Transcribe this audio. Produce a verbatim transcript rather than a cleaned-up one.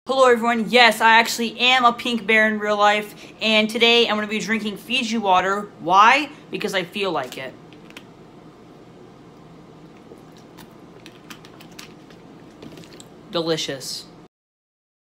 Hello everyone, yes, I actually am a pink bear in real life, and today I'm going to be drinking Fiji water. Why? Because I feel like it. Delicious.